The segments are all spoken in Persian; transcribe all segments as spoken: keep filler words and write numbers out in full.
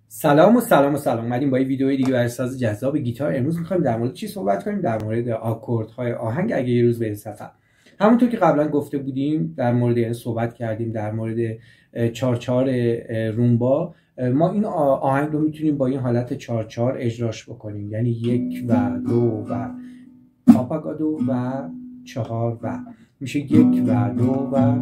سلام و سلام و سلام. اومدیم با یه ویدیو دیگه برای ساز جذاب گیتار. امروز می‌خوایم در مورد چی صحبت کنیم؟ در مورد آکوردهای آهنگ اگه یه روز بریم سفر. همونطور که قبلا گفته بودیم در مورد این صحبت کردیم در مورد چهار چهار رومبا. ما این آهنگ رو میتونیم با این حالت چهار چهار اجراش بکنیم، یعنی یک و دو و آپاگادو و چهار و میشه یک و دو و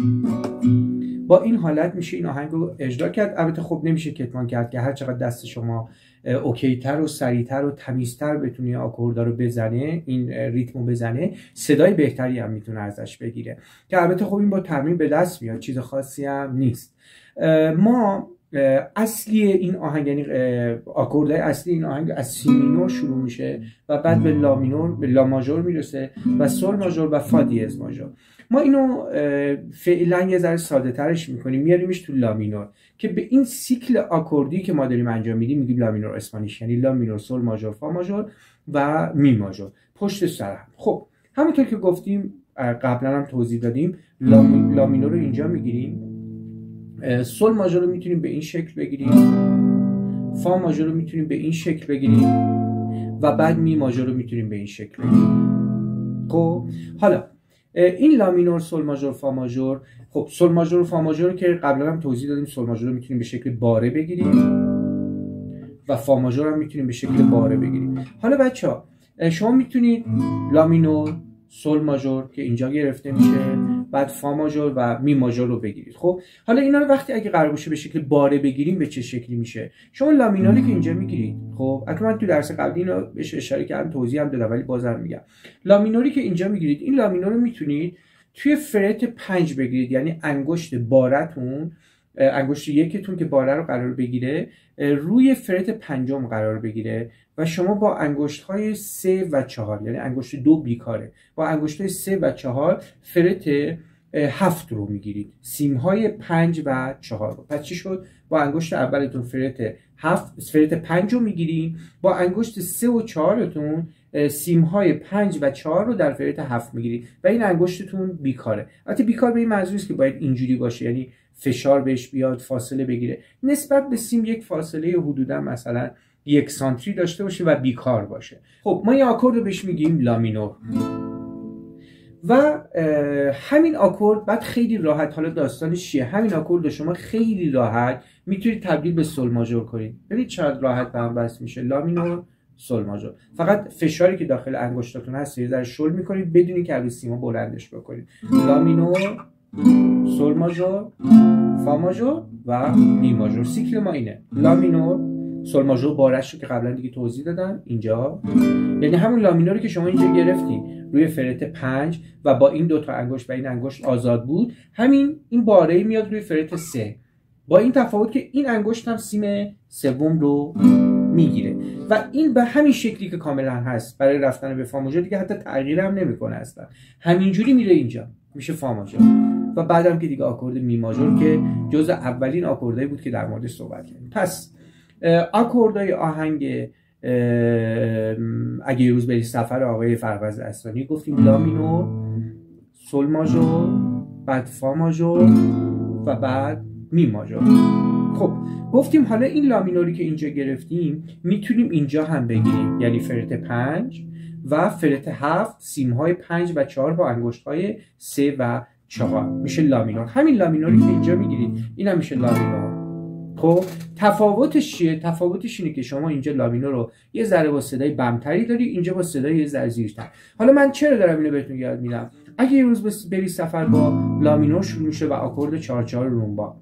با این حالت میشه این آهنگ رو اجرا کرد. البته خب نمیشه کتمان کرد که هر چقدر دست شما اوکی تر و سریعتر و تمیزتر بتونی آکوردا رو بزنه، این ریتمو بزنه، صدای بهتری هم میتونه ازش بگیره که البته خب این با تمرین به دست میاد، چیز خاصی هم نیست. ما اصلی این آهنگ، یعنی آکوردهای اصلی این آهنگ از سی مینور شروع میشه و بعد به لا مینور، به لا ماژور میرسه و سل ماژور و فا دیز ماژور. ما اینو فعلا یه ذره ساده ترش میکنیم، میاریمش تو لا مینور که به این سیکل آکوردی که ما داریم انجام میدیم میگیم لا مینور اسپانیش، یعنی لا مینور، سل ماژور، فا ماژور و می ماژور پشت سر هم. خب همونطور که گفتیم قبلا هم توضیح دادیم، لا, می... لا مینور رو اینجا میگیریم، سل ماژور رو میتونیم به این شکل بگیریم، فا ماژور رو میتونیم به این شکل بگیریم و بعد می ماژور رو میتونیم به این شکل بگیریم. خب حالا این لا مینور، سل ماژور، فا ماژور، خب سل ماژور و فا ماژور رو که قبلا هم توضیح دادیم، سل ماژور رو میتونیم به شکل باره بگیریم و فا ماژور هم میتونیم به شکل باره بگیریم. حالا بچه‌ها شما میتونید لا مینور، سل ماژور که اینجا گرفته میشه، بعد فا ماژور و می ماژور رو بگیرید. خب حالا اینا رو وقتی اگه قرار باشه به شکل باره بگیریم به چه شکلی میشه؟ شما لا مینوری که اینجا میگیرید، خب البته من تو درس قبلی اینو بهش اشاره کردم، توضیح هم دادم، ولی بازم میگم، لا مینوری که اینجا میگیرید، این لا مینور رو میتونید توی فرت پنج بگیرید، یعنی انگشت بارتون، انگشت یکتون که باره رو قرار بگیره روی فرت پنجم قرار بگیره و شما با انگشت های سه و چهار، یعنی انگشت دو بیکاره، با انگشت های سه و چهار فرت هفت رو میگیرید، سیم های پنج و چهار رو. پس چی شد؟ با انگشت اولتون فرت هفت، فرت پنج رو میگیرید، با انگشت سه و چهارتون سیم های پنج و چهار رو در فرت هفت میگیرید و این انگشتتون بیکاره. البته بیکار به این منظور است که باید اینجوری باشه، یعنی فشار بهش بیاد، فاصله بگیره، نسبت به سیم یک فاصله حدودا مثلا یک سانتری داشته باشه و بیکار باشه. خب ما این آکورد رو بهش میگیم لا مینور و همین آکورد بعد خیلی راحت، حالا داستانش چیه، همین آکورد رو شما خیلی راحت میتونید تبدیل به سل ماژور کنید. ببینید چقدر راحت به هم وصل میشه، لا مینور، سل ماژور. فقط فشاری که داخل انگشتاتون هست یه ذره شل میکنید بدون که روی سیما بلندش بکنید. لا مینور، سل ماژور، فا ماژور و می ماژور. سیکل ما اینه، لا مینور، سل ماژور بارش رو که قبلا دیگه توضیح دادم اینجا، یعنی همون لا مینوری که شما اینجا گرفتین روی فرت پنج و با این دو تا انگشت و این انگشت آزاد بود، همین این باره میاد روی فرت سه، با این تفاوت که این انگشت هم سیم سوم رو میگیره و این به همین شکلی که کاملا هست برای رفتن به فا ماژور دیگه حتی تغییر هم نمیکنه اصلا، همینجوری میره اینجا میشه فا ماژور و بعدم که دیگه آکورد می ماژور که جزء اولین آکوردایی بود که در موردش صحبت کردیم. پس آکوردهای آهنگ اگه یه روز بری سفر آقای فربز اصلانی گفتیم لا مینور، سل ماژور، بعد فا ماژور و بعد می ماژور. خب گفتیم حالا این لا مینوری که اینجا گرفتیم میتونیم اینجا هم بگیریم، یعنی فرت پنج و فرت هفت، سیم های پنج و چهار با انگشت های سه و چهار میشه لا مینور. همین لا مینوری که اینجا میگیرید این هم میشه لا مینور. خب تفاوتش چیه؟ تفاوتش اینه که شما اینجا لا مینور رو یه ذره با صدای بمتری داری، اینجا با صدای یه ذره زیرتر. حالا من چرا دارم اینو بهتون یاد میدم؟ اگه یه روز بری سفر با لا مینور شروع میشه و آکورد چهار چهار رومبا،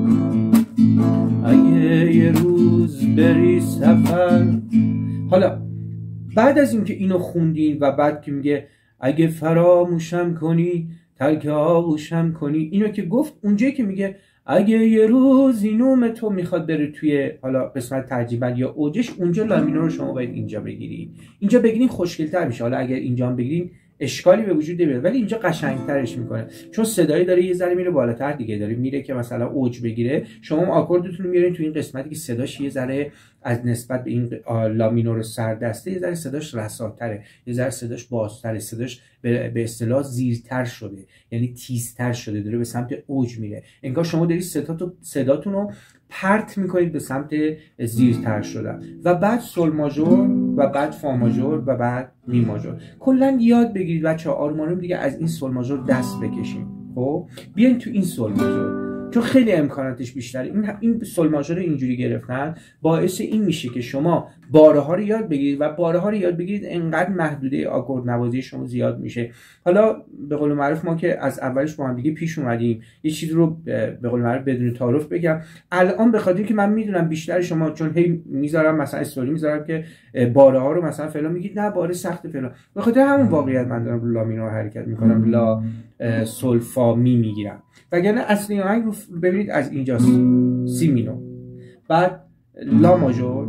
اگه یه روز بری سفر، حالا بعد از اینکه اینو خوندین و بعد که میگه اگه فراموشم کنی ترک آغوشم کنی، اینو که گفت اونجایی که میگه اگه یه روز اینوم تو میخواد بره توی حالا قسمت ترجیبند یا اوجش، اونجا لا مینور رو شما باید اینجا بگیرید. اینجا بگیرین خوشگل‌تر میشه. حالا اگر اینجا هم بگیرین اشکالی به وجود نمیاد، ولی اینجا قشنگترش میکنه چون صدایی داره یه ذره میره بالاتر دیگه، داره میره که مثلا اوج بگیره. شما آکوردتون رو میارین تو این قسمتی که صداش یه ذره از نسبت به این لا مینور سردسته یه ذره صداش رساتره، یه ذره صداش بازتره، صداش به اصطلاح زیرتر شده، یعنی تیزتر شده، داره به سمت اوج میره. انگار شما دارید صداتون صداتون رو پرت میکنید به سمت زیرتر شدن و بعد سل ماژور و بعد فا ماژور و بعد می ماژور. کلا یاد بگیرید بچه‌ها آرمانم دیگه از این سل ماژور دست بکشید. خب بیاین تو این سل ماژور چون خیلی امکاناتش بیشتره. این این سل ماژور اینجوری گرفتن باعث این میشه که شما باره ها رو یاد بگیرید و باره ها رو یاد بگیرید انقدر محدوده آکورد نوازی شما زیاد میشه. حالا به قول معروف ما که از اولش با هم دیگه پیش اومدیم یه چیزی رو به قول معروف بدون تعارف بگم. الان به خاطر که من میدونم بیشتر شما چون هی میذارم مثلا استوری میذارم که باره ها رو مثلا فلان میگید نه باره سخت فلان، به خاطر همون واقعیت من دارم لا مینور حرکت میکنم، لا سل فا می میگیرم. وگرنه اصلی آهنگ رو ببینید از اینجاست سی مینور، بعد لا ماژور،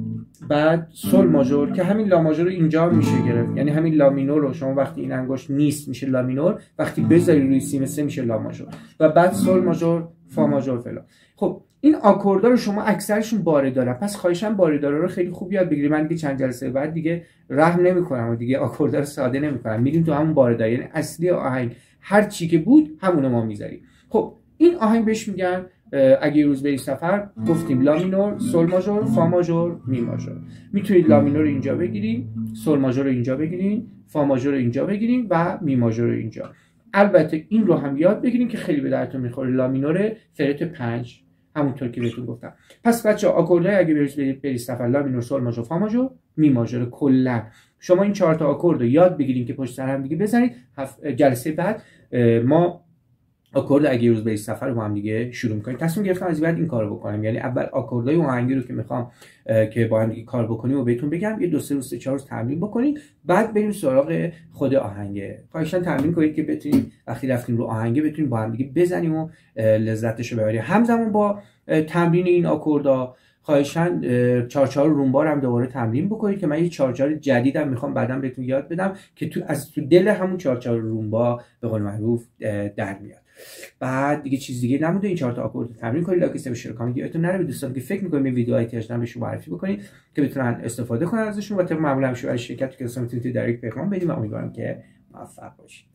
بعد سل ماژور که همین لا ماژور رو اینجا میشه گرفت، یعنی همین لا مینور رو شما وقتی این انگشت نیست میشه لا مینور، وقتی بذاری روی سی سه میشه لا ماژور و بعد سل ماژور فا ماژور فلان. خب این آکوردها رو شما اکثرشون باره دارن، پس خواهشاً باره داره رو خیلی خوب یاد بگیرید. من دیگه چند جلسه بعد دیگه رحم نمیکنم و دیگه آکوردها رو ساده نمیکنم، میریم تو همون باره داره، یعنی اصلی آهنگ هر چی که بود همونو ما میذاریم. خب این آهنگ بهش میگن اگه یه روز بری سفر، گفتیم لا مینور، سل ماژور، فا ماژور، می ماژور. میتونید لا مینور رو اینجا بگیرید، سل ماژور رو اینجا بگیرید، فا ماژور رو اینجا بگیرید و می ماژور رو اینجا. البته این رو هم یاد بگیرید که خیلی به درتون میخوره. لا مینور فرت پنج همونطور که بهتون گفتم. پس بچه‌ها آکوردهای اگه بری بری سفر لا مینور، سل ماژور، فا ماژور، می ماژور، کلا شما این چهار تا آکورد رو یاد بگیرید که پشت سر هم دیگه بزنید. جلسه بعد ما آکورد اگه روز به سفر رو با هم دیگه شروع می‌کنیم. تصمیم گرفتم از بعد این کارو بکنم، یعنی اول آکوردهای آهنگی رو که میخوام که با هم دیگه کار بکنیم و بهتون بگم، یه دو سه روز سه چهار روز تمرین بکنید، بعد بریم سراغ خود آهنگ. خواهشاً تمرین کنید که بتونید وقتی رفتیم رو آهنگ بتونیم با هم دیگه بزنیم و لذتش رو ببریم. همزمان با تمرین این آکوردها خواهشاً چارچار رومبا هم دوباره تمرین بکنید که من یه چارچار جدیدم میخوام بعداً بهتون یاد بدم که تو از تو دل همون چارچار رومبا به قول معروف در میاد. بعد دیگه چیز دیگه نمونده، این چهار تا آکورد تمرین کنید. لایک استیب شیر کامنت یادتون نره. به دوستان که فکر می‌کنید این ویدیو احتیاج دارن بهشون معرفی بکنید که بتونن استفاده کنن ازشون و طبق معمول همیشه برای شرکت که دوستان میتونید دایرکت پیغام بدید. من امیدوارم که موفق باشید.